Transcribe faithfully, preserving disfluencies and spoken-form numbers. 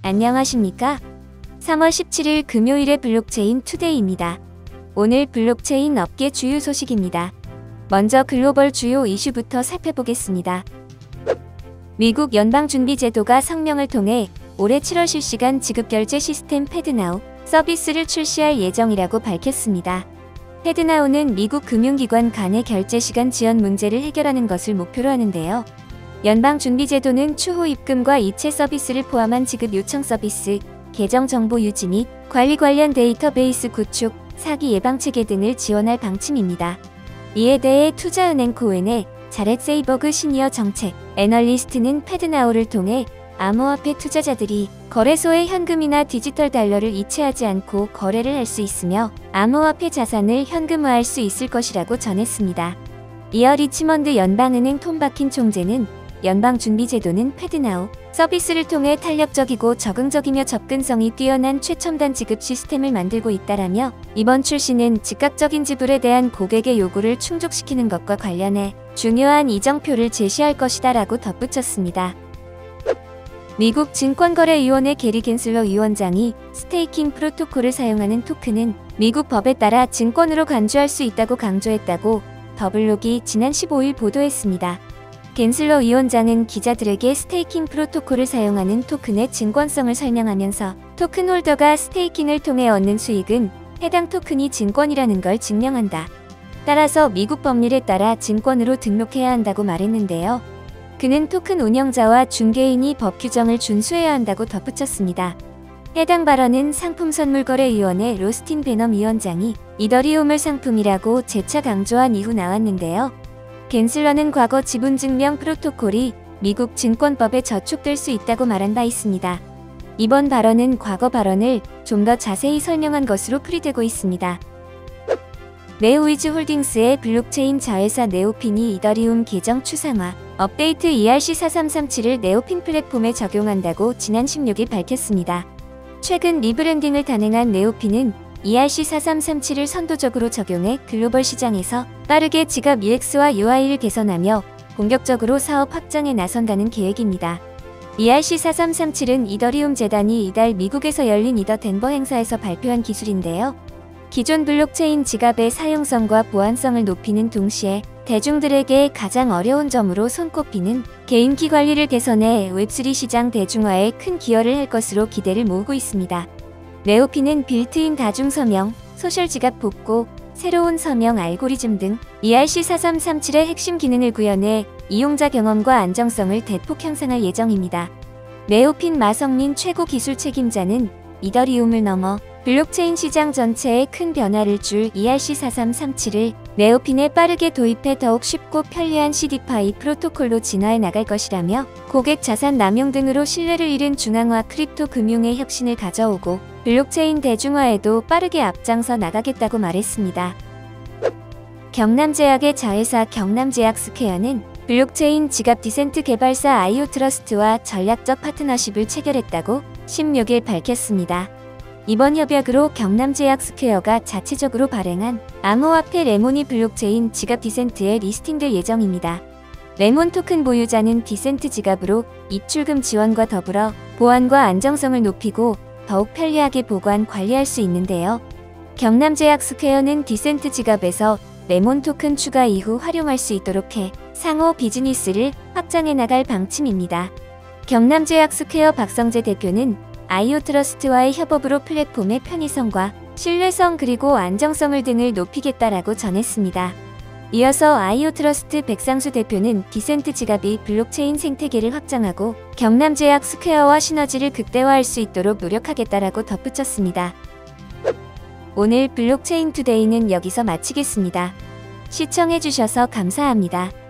안녕하십니까? 삼월 십칠일 금요일의 블록체인 투데이입니다. 오늘 블록체인 업계 주요 소식입니다. 먼저 글로벌 주요 이슈부터 살펴보겠습니다. 미국 연방준비제도가 성명을 통해 올해 칠월 실시간 지급결제 시스템 패드나우 서비스를 출시할 예정이라고 밝혔습니다. 패드나우는 미국 금융기관 간의 결제 시간 지연 문제를 해결하는 것을 목표로 하는데요. 연방준비제도는 추후 입금과 이체 서비스를 포함한 지급 요청 서비스, 계정 정보 유지 및 관리 관련 데이터베이스 구축, 사기 예방 체계 등을 지원할 방침입니다. 이에 대해 투자은행 코엔의 자렛 세이버그 시니어 정책 애널리스트는 패드나우를 통해 암호화폐 투자자들이 거래소에 현금이나 디지털 달러를 이체하지 않고 거래를 할 수 있으며 암호화폐 자산을 현금화할 수 있을 것이라고 전했습니다. 이어 리치먼드 연방은행 톰 바킨 총재는 연방준비제도는 패드나우 서비스를 통해 탄력적이고 적응적이며 접근성이 뛰어난 최첨단 지급 시스템을 만들고 있다라며 이번 출시는 즉각적인 지불에 대한 고객의 요구를 충족시키는 것과 관련해 중요한 이정표를 제시할 것이다 라고 덧붙였습니다. 미국 증권거래위원회 게리 겐슬러 위원장이 스테이킹 프로토콜을 사용하는 토큰은 미국 법에 따라 증권으로 간주할 수 있다고 강조했다고 더블록이 지난 십오일 보도했습니다. 겐슬러 위원장은 기자들에게 스테이킹 프로토콜을 사용하는 토큰의 증권성을 설명하면서 토큰 홀더가 스테이킹을 통해 얻는 수익은 해당 토큰이 증권이라는 걸 증명한다. 따라서 미국 법률에 따라 증권으로 등록해야 한다고 말했는데요. 그는 토큰 운영자와 중개인이 법 규정을 준수해야 한다고 덧붙였습니다. 해당 발언은 상품선물거래위원회 로스틴 베넘 위원장이 이더리움을 상품이라고 재차 강조한 이후 나왔는데요. 겐슬러는 과거 지분증명 프로토콜이 미국 증권법에 저촉될 수 있다고 말한 바 있습니다. 이번 발언은 과거 발언을 좀 더 자세히 설명한 것으로 풀이되고 있습니다. 네오위즈 홀딩스의 블록체인 자회사 네오핀이 이더리움 계정 추상화 업데이트 이알씨 사삼삼칠을 네오핀 플랫폼에 적용한다고 지난 십육일 밝혔습니다. 최근 리브랜딩을 단행한 네오핀은 이알씨 사삼삼칠을 선도적으로 적용해 글로벌 시장에서 빠르게 지갑 유엑스와 유아이를 개선하며 본격적으로 사업 확장에 나선다는 계획입니다. 이알씨 사삼삼칠은 이더리움 재단이 이달 미국에서 열린 이더 덴버 행사에서 발표한 기술인데요. 기존 블록체인 지갑의 사용성과 보안성을 높이는 동시에 대중들에게 가장 어려운 점으로 손꼽히는 개인키 관리를 개선해 웹쓰리 시장 대중화에 큰 기여를 할 것으로 기대를 모으고 있습니다. 네오핀은 빌트인 다중 서명, 소셜 지갑 복고, 새로운 서명 알고리즘 등 이알씨 사삼삼칠의 핵심 기능을 구현해 이용자 경험과 안정성을 대폭 향상할 예정입니다. 네오핀 마성민 최고 기술 책임자는 이더리움을 넘어 블록체인 시장 전체에 큰 변화를 줄 이알씨 사삼삼칠을 네오핀에 빠르게 도입해 더욱 쉽고 편리한 씨디파이 프로토콜로 진화해 나갈 것이라며 고객 자산 남용 등으로 신뢰를 잃은 중앙화 크립토 금융의 혁신을 가져오고 블록체인 대중화에도 빠르게 앞장서 나가겠다고 말했습니다. 경남제약의 자회사 경남제약 스퀘어는 블록체인 지갑 디센트 개발사 아이오트러스트와 전략적 파트너십을 체결했다고 십육일 밝혔습니다. 이번 협약으로 경남제약 스퀘어가 자체적으로 발행한 암호화폐 레몬이 블록체인 지갑 디센트에 리스팅될 예정입니다. 레몬 토큰 보유자는 디센트 지갑으로 입출금 지원과 더불어 보안과 안정성을 높이고 더욱 편리하게 보관, 관리할 수 있는데요. 경남제약 스퀘어는 디센트 지갑에서 레몬 토큰 추가 이후 활용할 수 있도록 해 상호 비즈니스를 확장해 나갈 방침입니다. 경남제약 스퀘어 박성재 대표는 아이오트러스트와의 협업으로 플랫폼의 편의성과 신뢰성 그리고 안정성을 등을 높이겠다라고 전했습니다. 이어서 아이오트러스트 백상수 대표는 디센트 지갑이 블록체인 생태계를 확장하고 경남제약 스퀘어와 시너지를 극대화할 수 있도록 노력하겠다라고 덧붙였습니다. 오늘 블록체인 투데이는 여기서 마치겠습니다. 시청해주셔서 감사합니다.